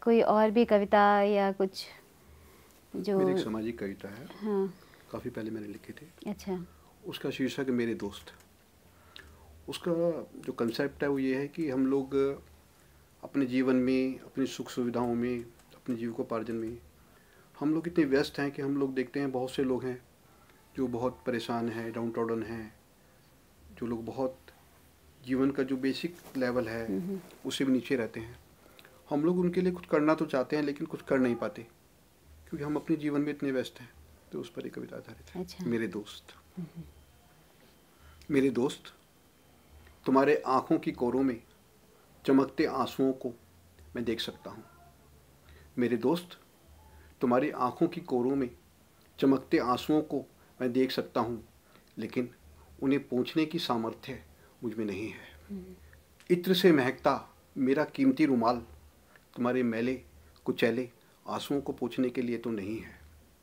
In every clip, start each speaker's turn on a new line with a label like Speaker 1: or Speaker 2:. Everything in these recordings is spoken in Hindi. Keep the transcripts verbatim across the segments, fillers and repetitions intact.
Speaker 1: कोई और भी कविता या कुछ जो?
Speaker 2: मेरी एक सामाजिक कविता है।
Speaker 1: हाँ।
Speaker 2: काफ़ी पहले मैंने लिखी थी।
Speaker 1: अच्छा।
Speaker 2: उसका शीर्षक है मेरे दोस्त। उसका जो कंसेप्ट है वो ये है कि हम लोग अपने जीवन में, अपनी सुख सुविधाओं में, अपने जीविकोपार्जन में हम लोग इतने व्यस्त हैं कि हम लोग देखते हैं बहुत से लोग हैं जो बहुत परेशान हैं, डाउन ट्रॉडन हैं, जो लोग बहुत जीवन का जो बेसिक लेवल है उससे भी नीचे रहते हैं। हम लोग उनके लिए कुछ करना तो चाहते हैं लेकिन कुछ कर नहीं पाते क्योंकि हम अपने जीवन में इतने व्यस्त हैं। तो उस पर एक कविता आधारित है।
Speaker 1: अच्छा।
Speaker 2: मेरे दोस्त। मेरे दोस्त, तुम्हारे आँखों की कोरों में चमकते आंसुओं को मैं देख सकता हूँ। मेरे दोस्त, तुम्हारी आँखों की कोरों में चमकते आंसुओं को मैं देख सकता हूँ, लेकिन उन्हें पोंछने की सामर्थ्य मुझ में नहीं है। इत्र से महकता मेरा कीमती रुमाल तुम्हारे मैले कुचैले आंसुओं को पोंछने के लिए तो नहीं है।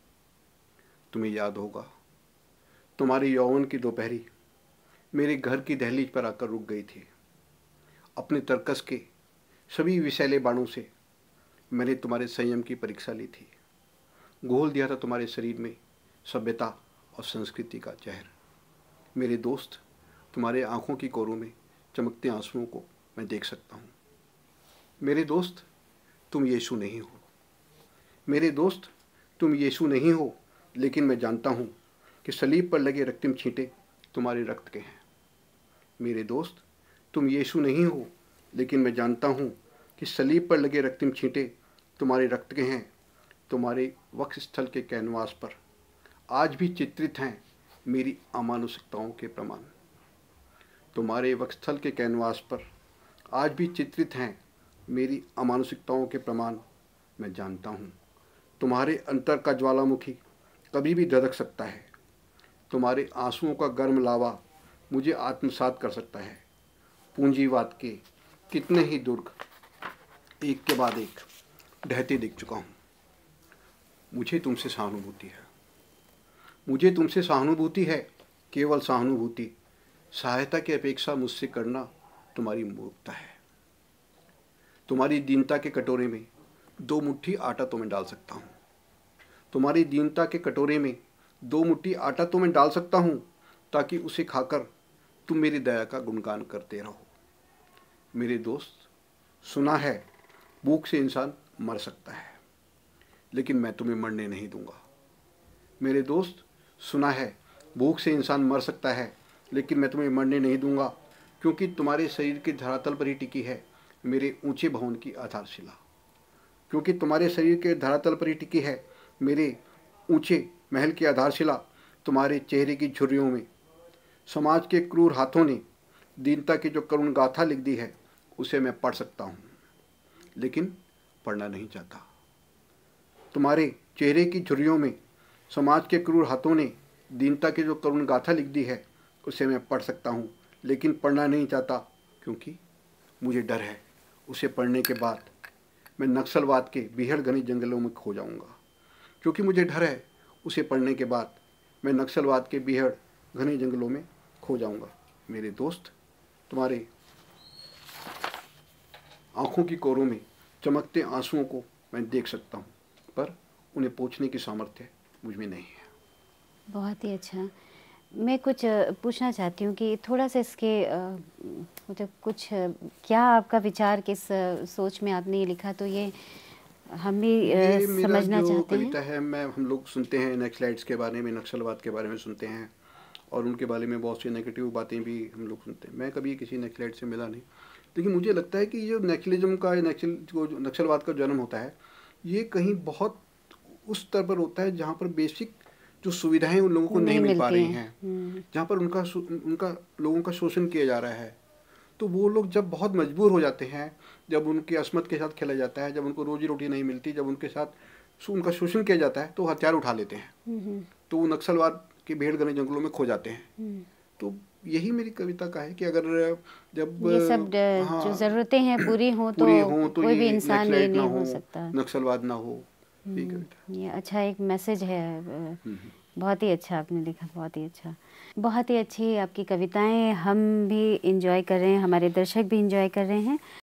Speaker 2: तुम्हें याद होगा, तुम्हारी यौवन की दोपहरी मेरे घर की दहलीज पर आकर रुक गई थी। अपने तर्कस के सभी विषैले बाणों से मैंने तुम्हारे संयम की परीक्षा ली थी। घोल दिया था तुम्हारे शरीर में सभ्यता और संस्कृति का जहर। मेरे दोस्त, तुम्हारे आँखों की कोरों में चमकते आंसुओं को मैं देख सकता हूँ। मेरे दोस्त, तुम यीशु नहीं हो। मेरे दोस्त, तुम यीशु नहीं हो, लेकिन मैं जानता हूँ कि सलीब पर लगे रक्तम छींटे तुम्हारे रक्त के हैं। मेरे दोस्त, तुम यीशु नहीं हो, लेकिन मैं जानता हूँ कि सलीब पर लगे रक्तम छींटे तुम्हारे रक्त के हैं। तुम्हारे वक्षस्थल के कैनवास पर आज भी चित्रित हैं मेरी अमानुषिकताओं के प्रमाण। तुम्हारे वक्षस्थल के कैनवास पर आज भी चित्रित हैं मेरी अमानुषिकताओं के प्रमाण। मैं जानता हूँ तुम्हारे अंतर का ज्वालामुखी कभी भी धधक सकता है। तुम्हारे आंसुओं का गर्म लावा मुझे आत्मसात कर सकता है। पूंजीवाद के कितने ही दुर्ग एक के बाद एक ढहते दिख चुका हूँ। मुझे तुमसे सहानुभूति है। मुझे तुमसे सहानुभूति है, केवल सहानुभूति। सहायता की अपेक्षा मुझसे करना तुम्हारी मूर्खता है। तुम्हारी दीनता के कटोरे में दो मुट्ठी आटा तो मैं डाल सकता हूँ। तुम्हारी दीनता के कटोरे में दो मुट्ठी आटा तो मैं डाल सकता हूँ, ताकि उसे खाकर तुम मेरी दया का गुणगान करते रहो। मेरे दोस्त, सुना है भूख से इंसान मर सकता है, लेकिन मैं तुम्हें मरने नहीं दूंगा। मेरे दोस्त, सुना है भूख से इंसान मर सकता है, लेकिन मैं तुम्हें मरने नहीं दूंगा, क्योंकि तुम्हारे शरीर के धरातल पर ही टिकी है मेरे ऊंचे भवन की आधारशिला। क्योंकि तुम्हारे शरीर के धरातल पर ही टिकी है मेरे ऊंचे महल की आधारशिला। तुम्हारे चेहरे की झुर्रियों में समाज के क्रूर हाथों ने दीनता की जो करुण गाथा लिख दी है, उसे मैं पढ़ सकता हूँ, लेकिन पढ़ना नहीं चाहता। तुम्हारे चेहरे की झुर्रियों में समाज के क्रूर हाथों ने दीनता की जो करुण गाथा लिख दी है, उसे मैं पढ़ सकता हूँ, लेकिन पढ़ना नहीं चाहता, क्योंकि मुझे डर है उसे पढ़ने के बाद मैं नक्सलवाद के बीहड़ घने जंगलों में खो जाऊँगा। क्योंकि मुझे डर है उसे पढ़ने के बाद मैं नक्सलवाद के बीहड़ घने जंगलों में खो जाऊँगा। मेरे दोस्त, तुम्हारे आँखों की कोरों में चमकते आंसुओं को मैं देख सकता हूँ, पर उन्हें पोंछने की सामर्थ्य मुझ में नहीं है।
Speaker 1: बहुत ही अच्छा। मैं कुछ अ, पूछना चाहती हूँ कि थोड़ा सा इसके अ, मतलब कुछ अ, क्या आपका विचार, किस अ, सोच में आपने ये लिखा, तो ये हम भी अ,
Speaker 2: ये मेरा
Speaker 1: समझना
Speaker 2: जो
Speaker 1: चाहते हैं।
Speaker 2: कविता है, मैं हम लोग सुनते हैं नक्सलाइट्स के बारे में, नक्सलवाद के बारे में सुनते हैं, और उनके बारे में बहुत सी नेगेटिव बातें भी हम लोग सुनते हैं। मैं कभी किसी नक्सलाइट से मिला नहीं, लेकिन मुझे लगता है कि जो नक्सलिज्म का, नक्सल जो नक्सलवाद का जन्म होता है, ये कहीं बहुत उस स्तर पर होता है जहाँ पर बेसिक जो सुविधाएं उन लोगों को नहीं
Speaker 1: नहीं
Speaker 2: मिल पा
Speaker 1: मिलती
Speaker 2: रही
Speaker 1: हैं।
Speaker 2: हैं,
Speaker 1: हम्म।
Speaker 2: जहाँ पर उनका शो- उनका लोगों का शोषण किया जा रहा है। तो वो लोग जब बहुत मजबूर हो जाते हैं, जब उनकी अस्मत के साथ खेला जाता है, जब उनको रोजी रोटी नहीं मिलती, जब उनके साथ सु- उनका शोषण किया जाता है, तो हथियार उठा लेते हैं,
Speaker 1: हम्म।
Speaker 2: तो वो नक्सलवाद के भेड़ घने जंगलों में खो जाते हैं।
Speaker 1: हम्म।
Speaker 2: तो यही मेरी कविता का है कि अगर जब
Speaker 1: ये सब ड- जो
Speaker 2: हाँ
Speaker 1: ज़रूरतें हैं पूरी हों तो
Speaker 2: पूरी हो तो
Speaker 1: कोई भी
Speaker 2: ये
Speaker 1: इंसान ये
Speaker 2: नक्सलाइट ना
Speaker 1: नहीं
Speaker 2: हो,
Speaker 1: हो सकता।
Speaker 2: नक्सलवाद ना हो। यही कविता है।
Speaker 1: हम्म, ये अच्छा एक मैसेज है। अ,
Speaker 2: हम्म।
Speaker 1: बहुत ही अच्छा आपने लिखा, बहुत ही अच्छा। बहुत ही अच्छी आपकी कविताएं, हम भी इंजॉय कर रहे हैं, हमारे दर्शक भी इंजॉय कर रहे हैं।